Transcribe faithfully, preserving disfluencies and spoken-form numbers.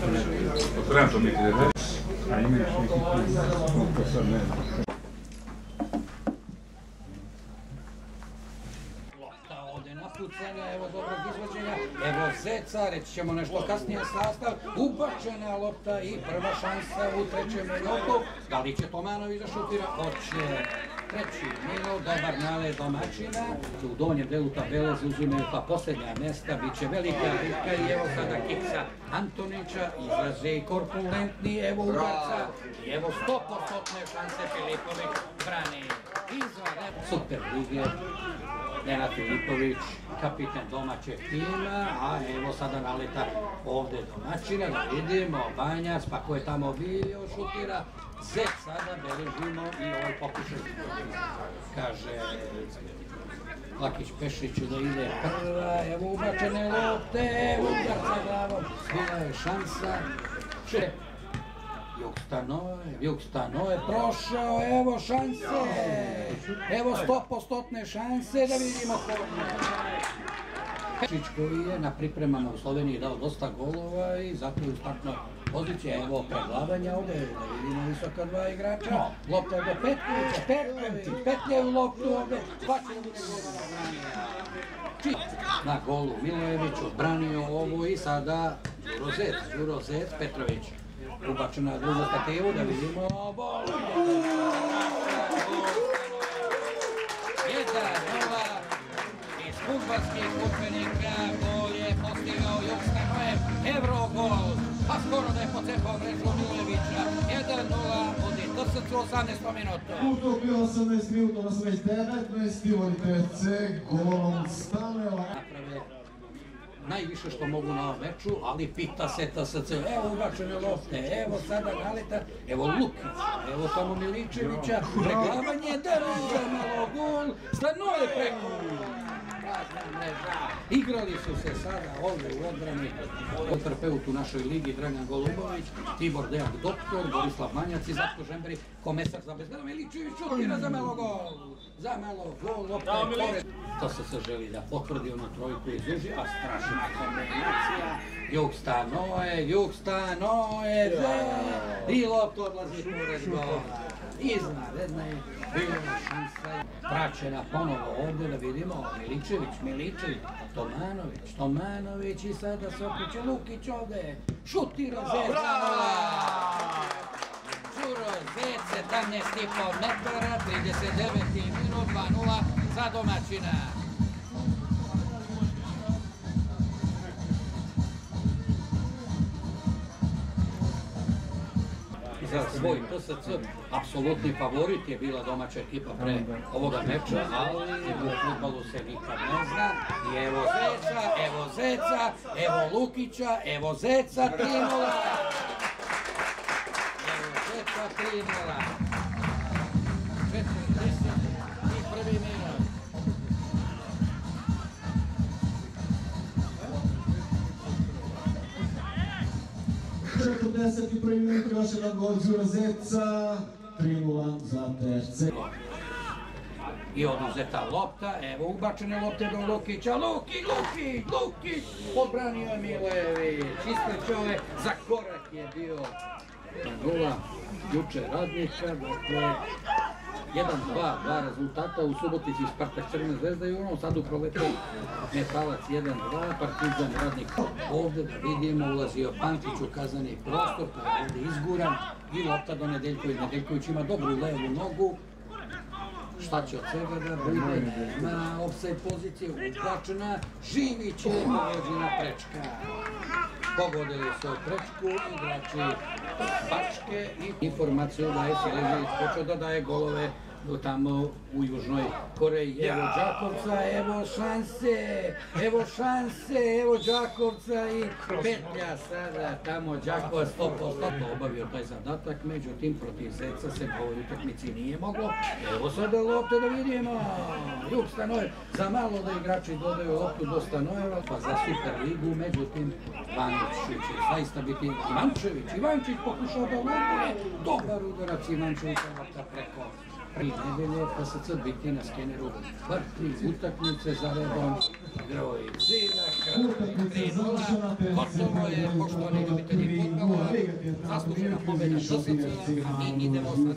Otvoram to mi ti da već. A imaš neki koliko sad ne znam. Lopta ovdje napucanja, evo dobrog izvođenja, evo Zeca, reći ćemo nešto kasnije sastav, ubačena lopta i prva šansa u trećem minutu. Da li će Tomanović da šutira? Hoće. Treći minut, dobar nalez domaćina, u donjem delu tabele zauzimaju ta posljednja mjesta, bit će velika bitka i evo sada kiksa Antonića, izlaze i korpulentni, evo udarca i evo sto posto šanse Filipović brani izvan Super lige. Nenad Filipović, kapitan domaćeg tima, a evo sada naleta ovdje domaćina, da vidimo, Banjac, pa ko je tamo bio, šutira, Zec, sada beležimo i ovaj pokušaj. Kaže Lakić Pešiću da ide prva, evo ubačene lopte, udar sa glavom, bila je šansa, če. Jug Stanoje, Jug Stanoje prošao, evo šanse, evo sto posto šanse da vidimo koliko. Pešić koji je na pripremama u Sloveniji dao dosta golova i zato je u startnoj poziciji, evo preglavanja ovdje, da vidimo visoka dva igrača, lopta je do Petkovića, Petković, petljaju loptu ovdje, pa će da bude gol na golu Milojević, odbranio ovo i sada Đuro Zec, Đuro Zec, Petrović. Ubačena na drugu stativu, da vidimo bol. jedan nula iz fudbalskih udžbenika, gol je postigao Jug Stanojev, Evrogol, pa skoro da je pocepao mrežu Milojevića, jedan nula od T S C u osamnaestom minutu. Utopio osamnaest minuta, osamnaest devetnaest, Ivan T C, golom Staneva. Najviše što mogu na ovom meču, ali pita se T S C, evo ubačene lopte, evo sada naleta, evo Lukić, evo Tomo Miličevića, preglavanje, Deruđa, malo gol, Stanoje preko. Igrali su se sada ovdje u odbrani kontrapeutu našoj ligi Dragan Golubović, Tibor Dejak Doktor, Borislav Manjac i Zlatko Žemberi, komesar za bezgleda, Miličević šutira za malo gol, za malo gol, lopta je pored. To se se želi da potvrdi ono trojku iz uži, a strašna kombinacija, Jug Stanoje, Jug Stanoje, i lopta odlazi pored gola. Iznadredna je bila šansa, praćena ponovo ovdje da vidimo Miličević, Miličević, Tomanović, Tomanović i sada se okreće Lukić ovdje, šutira Zec za nula. Đuro Zec, sedamnaest i po metara, trideset deveti minut, dva nula za domaćina. Za svoj T S C apsolutni favorit je bila domaća ekipa pre ovoga meča, ali u fudbalu se nikad ne zna. I evo Zeca, evo Zeca, evo Lukića, evo Zeca, tri nula. Evo Zeca, tri nula. četrdeset prvi minut. četrdeset prvi minut, još jedan gol Đura Zeca, tri nula za T S C. I oduzeta lopta, evo ubačene lopte do Lukića, Lukić, Lukić, Lukić, odbranio je Milojević, istrčao je, za korak je bio nula, juče Radnička, dakle, jedan dva, dva rezultata u Subotici Spartak Crvena zvezda i u Novom Sadu proletio Metalac jedan dva, Partizan Radnik. Ovdje da vidimo ulazio Pančić u kazani prostor, pa je ovdje izguran i lopta do Nedeljković. Nedeljković ima dobru levu nogu. Šta će od svega da bude? Na offside poziciju uplačena, Živić je pogođena prečka. Pogodili su prečku igrači Bačke i informaciju da je Siležević počeo da daje golove tamo u Južnoj Koreji. Evo Đakovca, evo šanse, evo šanse, evo Đakovca i petlja sada tamo Đakova sto posto obavio taj zadatak, međutim protiv Zeca se na ovoj utakmici nije moglo. Evo sada lopte da vidimo, Jug Stanojev, za malo da igrači dodaju loptu do Stanojeva, pa za Super ligu, međutim Ivanović će zaista biti Ivančević, Ivančić pokušao da lopuje, dobar udarac Ivančevića, lopta preko. Pri nedelje T S C biti na skeneru bar tri utakmice za redom, igrao je Zidaka, Gotovo je, poštovani ljubitelji fudbala, zaslužena pobjeda š s c-a, a mi idemo sa